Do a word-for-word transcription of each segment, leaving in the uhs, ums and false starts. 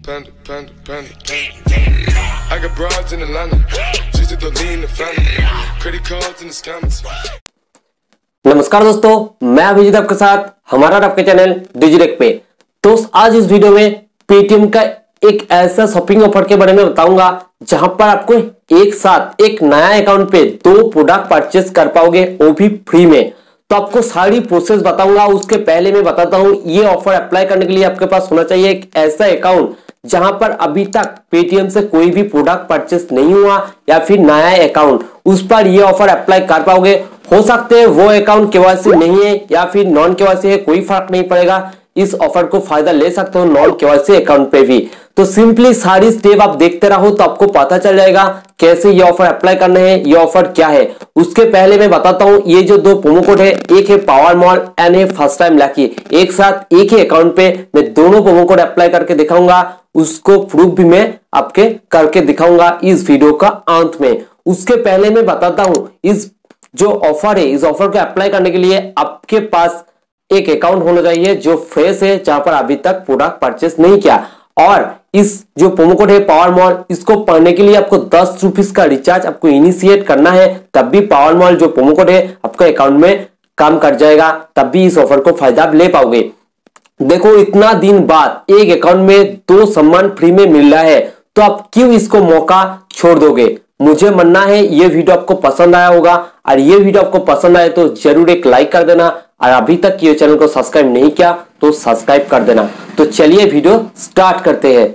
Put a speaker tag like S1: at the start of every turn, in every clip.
S1: Panda, panda, panda, panda. I got broads in Atlanta, just to lean the family, credit cards in the scammers.
S2: नमस्कार दोस्तों, मैं अभिजीत आपके साथ हमारा आपके चैनल डिजिटेक पे। तो आज इस वीडियो में पेटीएम का एक ऐसा शॉपिंग ऑफर के बारे में बताऊंगा जहां पर आपको एक साथ एक नया अकाउंट पे दो प्रोडक्ट परचेस कर पाओगे, वो भी फ्री में। तो आपको सारी प्रोसेस बताऊंगा। उसके पहले मैं बताता हूं, ये ऑफर अप्लाई करने के लिए आपके पास होना चाहिए एक ऐसा अकाउंट जहां पर अभी तक पेटीएम से कोई भी प्रोडक्ट परचेस नहीं हुआ, या फिर नया अकाउंट, उस पर ये ऑफर अप्लाई कर पाओगे। हो सकते हैं वो अकाउंट केवाईसी नहीं है या फिर नॉन केवाईसी है, कोई फर्क नहीं पड़ेगा, इस ऑफर को फायदा ले सकते हो नॉन केवाईसी अकाउंट पे भी। तो सिंपली सारी स्टेप आप देखते रहो तो आपको पता चल जाएगा कैसे ये ऑफर अप्लाई करना है, ये ऑफर क्या है। उसके पहले मैं बताता हूं, ये जो दो प्रोमो कोड है, एक है पावर मॉल एंड है फर्स्ट टाइम लकी, एक साथ एक ही अकाउंट पे मैं दोनों प्रोमो कोड अप्लाई करके दिखाऊंगा। उसको प्रूफ भी मैं आपके करके दिखाऊंगा इस वीडियो का अंत में। उसके पहले मैं बताता हूं, इस जो ऑफर है, इस ऑफर को अप्लाई करने के लिए आपके पास एक अकाउंट होना चाहिए जो फ्रेश है, जहां पर अभी तक प्रोडक्ट परचेस नहीं किया। और इस जो प्रोमो कोड है पावर मॉल, इसको पढ़ने के लिए आपको दस रुपीस का रिचार्ज आपको इनिशिएट करना है, तब भी पावर मॉल जो प्रोमो कोड है आपके अकाउंट में काम कर जाएगा, तब भी इस ऑफर को फायदा ले पाओगे। देखो, इतना दिन बाद एक अकाउंट में दो सम्मान फ्री में मिल रहा है, तो आप क्यों इसको मौका छोड़ दोगे। मुझे मानना है ये वीडियो आपको पसंद आया होगा, और ये वीडियो आपको पसंद आए तो जरूर एक लाइक कर देना, और अभी तक ये चैनल को सब्सक्राइब नहीं किया तो सब्सक्राइब कर देना। तो चलिए वीडियो स्टार्ट करते हैं।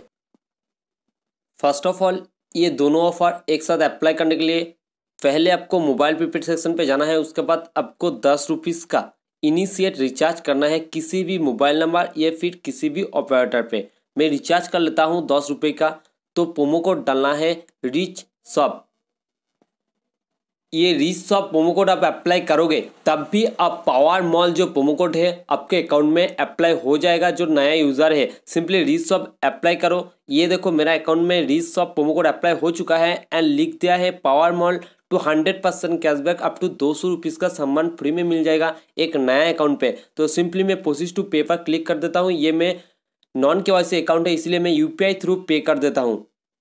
S2: फर्स्ट ऑफ ऑल, ये दोनों ऑफर एक साथ अप्लाई करने के लिए पहले आपको मोबाइल प्रीपेड सेक्शन पे जाना है। उसके बाद आपको दस रुपीस का इनिशिएट रिचार्ज करना है किसी भी मोबाइल नंबर या फिर किसी भी ऑपरेटर पे। मैं रिचार्ज कर लेता हूँ दस रुपये का। तो प्रोमो कोड डालना है रिच शॉप। ये रिच शॉप प्रोमो कोड आप अप्लाई करोगे तब भी आप पावर मॉल जो प्रोमो कोड है आपके अकाउंट में अप्लाई हो जाएगा। जो नया यूजर है सिंपली रिच शॉप अप्लाई करो। ये देखो, मेरा अकाउंट में rich shop promo code apply हो चुका है एंड लिख दिया है power mall two hundred percent cashback up to दो सौ रुपीज़ का सामान फ्री में मिल जाएगा एक नया अकाउंट पे। तो सिंपली मैं प्रोसीड टू पे पर क्लिक कर देता हूँ। ये मैं नॉन केवाईसी अकाउंट है, इसलिए मैं यूपीआई थ्रू पे कर देता हूँ।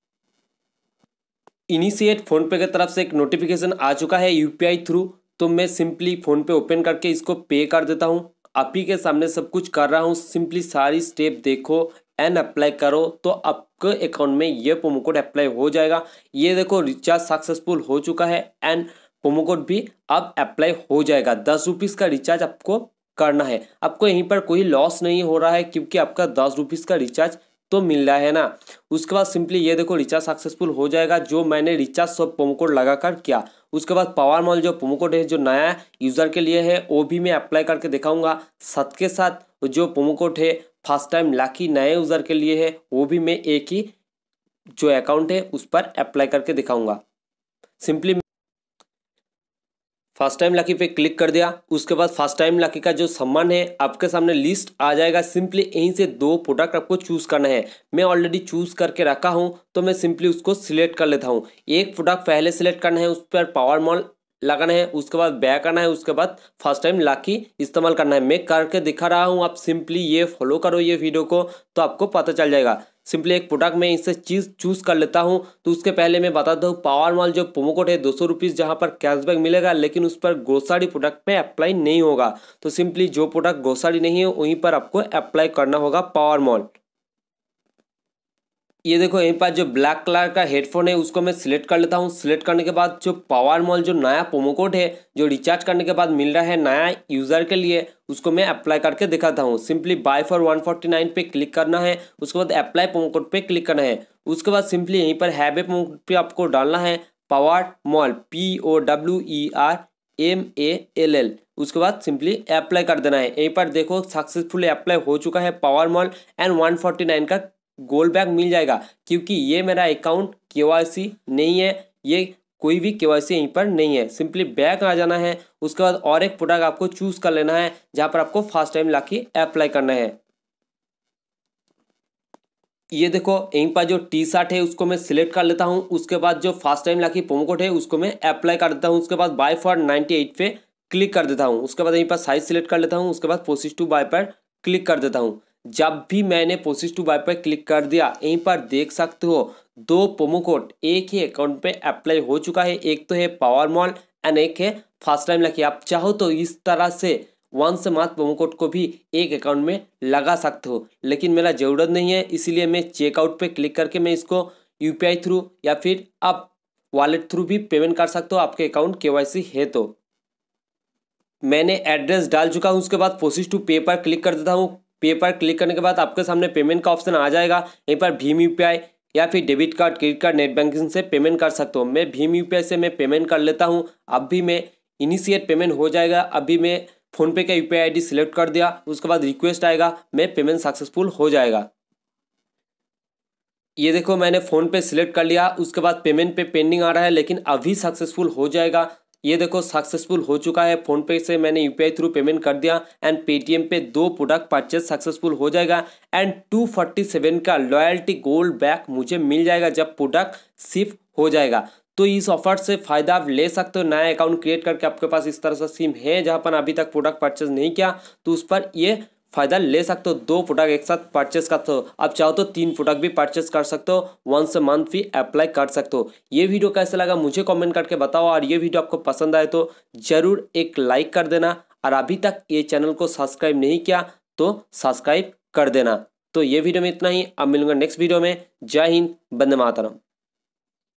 S2: इनिशिएट फोन पे की तरफ से एक नोटिफिकेशन आ चुका है यूपीआई थ्रू, तो मैं सिंपली फोन पे ओपन करके इसको पे कर देता हूँ। आप ही के सामने सब कुछ कर रहा हूँ, सिंपली सारी स्टेप देखो एंड अप्लाई करो, तो आपके अकाउंट में ये प्रोमो कोड अप्लाई हो जाएगा। ये देखो, रिचार्ज सक्सेसफुल हो चुका है एंड प्रोमो कोड भी अब अप्लाई हो जाएगा। दस रुपीज़ का रिचार्ज आपको करना है। आपको यहीं पर कोई लॉस नहीं हो रहा है, क्योंकि आपका दस रुपीज़ का रिचार्ज तो मिल रहा है ना। उसके बाद सिंपली ये देखो, रिचार्ज सक्सेसफुल हो जाएगा जो मैंने रिचार्ज सब प्रोमो कोड लगाकर किया। उसके बाद पावर मॉल जो प्रोमो कोड है जो नया यूज़र के लिए है, वो भी मैं अप्लाई करके दिखाऊंगा। साथ के साथ जो प्रोमो कोड है फर्स्ट टाइम लकी नए यूज़र के लिए है, वो भी मैं एक ही जो अकाउंट है उस पर अप्लाई करके दिखाऊंगा। सिंपली फर्स्ट टाइम लकी पे क्लिक कर दिया। उसके बाद फर्स्ट टाइम लकी का जो सामान है आपके सामने लिस्ट आ जाएगा। सिंपली यहीं से दो प्रोडक्ट आपको चूज़ करना है। मैं ऑलरेडी चूज़ करके रखा हूं, तो मैं सिंपली उसको सिलेक्ट कर लेता हूं। एक प्रोडक्ट पहले सिलेक्ट करना है, उस पर पावर मॉल लगाना है, उसके बाद बैक करना है, उसके बाद फर्स्ट टाइम लकी इस्तेमाल करना है। मैं करके दिखा रहा हूँ, आप सिंपली ये फॉलो करो ये वीडियो को, तो आपको पता चल जाएगा। सिंपली एक प्रोडक्ट में इससे चीज़ चूज़ कर लेता हूं। तो उसके पहले मैं बताता हूँ, पावर मॉल जो प्रोमो कोड है दो सौ रुपीज़ जहाँ पर कैशबैक मिलेगा, लेकिन उस पर ग्रोसरी प्रोडक्ट पे अप्लाई नहीं होगा। तो सिंपली जो प्रोडक्ट ग्रोसरी नहीं है वहीं पर आपको अप्लाई करना होगा पावर मॉल। ये देखो, यहीं पर जो ब्लैक कलर का हेडफोन है उसको मैं सिलेक्ट कर लेता हूँ। सिलेक्ट करने के बाद जो पावर मॉल जो नया प्रोमो कोड है जो रिचार्ज करने के बाद मिल रहा है नया यूज़र के लिए, उसको मैं अप्लाई करके दिखाता हूँ। Simply buy for one forty nine पे क्लिक करना है, उसके बाद अप्लाई प्रोमो कोड पे क्लिक करना है। उसके बाद सिंपली यहीं पर हैव ए प्रोमो कोड पे आपको डालना है power mall, P O W E R M A L L. उसके बाद सिंपली अप्लाई कर देना है। यहीं पर देखो, सक्सेसफुली अप्लाई हो चुका है power mall and one forty nine का गोल्ड बैक मिल जाएगा, क्योंकि ये मेरा अकाउंट केवाईसी नहीं है, ये कोई भी केवाईसी यहीं पर नहीं है। सिंपली बैक आ जाना है। उसके बाद और एक प्रोडक्ट आपको चूज कर लेना है जहां पर आपको फर्स्ट टाइम लकी अप्लाई करना है। ये देखो, यहीं पर जो टी शर्ट है उसको मैं सिलेक्ट कर लेता हूं। उसके बाद जो first time lucky promo code है उसको मैं अप्लाई कर देता हूं। उसके बाद बाय फॉर नाइन्टी एट पे क्लिक कर देता हूं। उसके बाद यहीं पर साइज सिलेक्ट कर लेता हूं। उसके बाद प्रोसीड टू बाय पर क्लिक कर देता हूं। जब भी मैंने प्रोसेस टू बाय पर क्लिक कर दिया, यहीं पर देख सकते हो दो प्रोमो कोड एक ही अकाउंट पे अप्लाई हो चुका है। एक तो है पावर मॉल एंड एक है फर्स्ट टाइम लकी। आप चाहो तो इस तरह से वन से मात्र प्रोमो कोड को भी एक अकाउंट में लगा सकते हो, लेकिन मेरा ज़रूरत नहीं है, इसीलिए मैं चेकआउट पे क्लिक करके मैं इसको यूपीआई थ्रू या फिर आप वॉलेट थ्रू भी पेमेंट कर सकते हो, आपके अकाउंट केवाईसी है तो। मैंने एड्रेस डाल चुका हूँ, उसके बाद प्रोसेस टू पे पर क्लिक कर देता हूँ। पे पर क्लिक करने के बाद आपके सामने पेमेंट का ऑप्शन आ जाएगा। यहीं पर भीम यूपीआई या फिर debit card, credit card, net banking से पेमेंट कर सकते हो। मैं भीम यूपीआई से मैं पेमेंट कर लेता हूँ। अब भी मैं इनिशिएट पेमेंट हो जाएगा। अभी मैं फ़ोनपे का यूपीआई आईडी सिलेक्ट कर दिया, उसके बाद रिक्वेस्ट आएगा, मैं पेमेंट सक्सेसफुल हो जाएगा। ये देखो मैंने फ़ोन पे सिलेक्ट कर लिया, उसके बाद पेमेंट पे पेंडिंग आ रहा है, लेकिन अभी सक्सेसफुल हो जाएगा। ये देखो सक्सेसफुल हो चुका है। फ़ोन पे से मैंने यूपीआई थ्रू पेमेंट कर दिया एंड पेटीएम पे दो प्रोडक्ट परचेज सक्सेसफुल हो जाएगा एंड टू फोर्टी सेवन का लॉयल्टी गोल्ड बैक मुझे मिल जाएगा जब प्रोडक्ट शिप हो जाएगा। तो इस ऑफर से फ़ायदा आप ले सकते हो। नया अकाउंट क्रिएट करके आपके पास इस तरह से सिम है जहाँ पर अभी तक प्रोडक्ट परचेज नहीं किया, तो उस पर ये फ़ायदा ले सकते हो। दो प्रोडक्ट एक साथ परचेस करते हो, आप चाहो तो तीन प्रोडक्ट भी परचेस कर सकते हो, वंस अ मंथ भी अप्लाई कर सकते हो। ये वीडियो कैसा लगा मुझे कमेंट करके बताओ, और ये वीडियो आपको पसंद आए तो ज़रूर एक लाइक कर देना, और अभी तक ये चैनल को सब्सक्राइब नहीं किया तो सब्सक्राइब कर देना। तो ये वीडियो में इतना ही, अब मिलूंगा नेक्स्ट वीडियो में। जय हिंद, वंदे मातरम।